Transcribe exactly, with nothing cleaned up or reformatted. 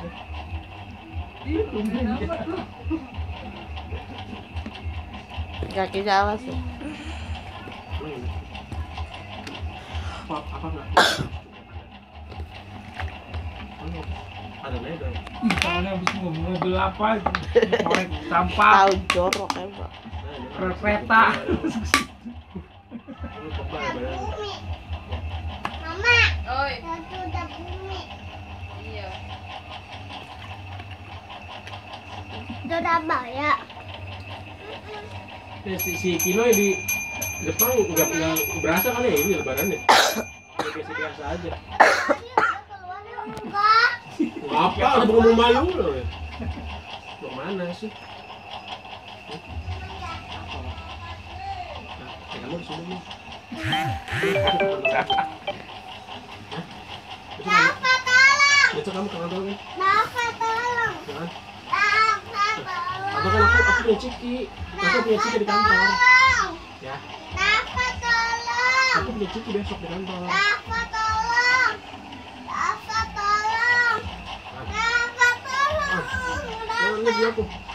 Kakinya awas ya. Apa apa enggak? Ada leda. Ih, tangannya habis ngomong mobil apa? Korek sampah. Tahu jorok emang. Kereta. Mama, Oi. itu udah bumi. Iya. Itu udah bayar. Ya, si, si Kino di Jepang nggak nggak berasa kali ya ini lebarannya. Biasa biasa aja. Enggak. Apa? Udah ngomong malu loh. Mau mana sih? Nah, kamu di sini nih. Rafa tolong. Besok kamu ke kantor kan? Rafa tolong. Jangan. Rafa tolong. Atau kan aku aku punya ciki. Aku punya ciki di kantor. Tolong. Ya. Rafa tolong. Aku punya ciki besok di kantor. Rafa tolong. Rafa tolong. Rafa tolong. Nah, ini dia aku.